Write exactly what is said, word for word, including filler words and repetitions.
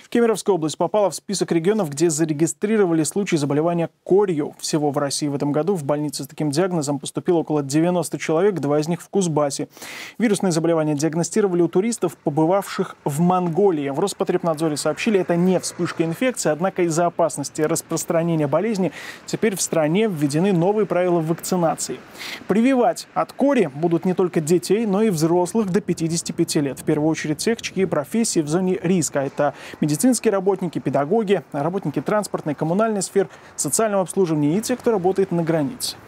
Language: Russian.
Кемеровская область попала в список регионов, где зарегистрировали случаи заболевания корью. Всего в России в этом году в больницы с таким диагнозом поступило около девяноста человек, два из них в Кузбассе. Вирусные заболевания диагностировали у туристов, побывавших в Монголии. В Роспотребнадзоре сообщили, это не вспышка инфекции, однако из-за опасности распространения болезни теперь в стране введены новые правила вакцинации. Прививать от кори будут не только детей, но и взрослых до пятидесяти пяти лет. В первую очередь тех, чьи профессии в зоне риска. Это медицинские работники, педагоги, работники транспортной, коммунальной сфер, социального обслуживания и те, кто работает на границе.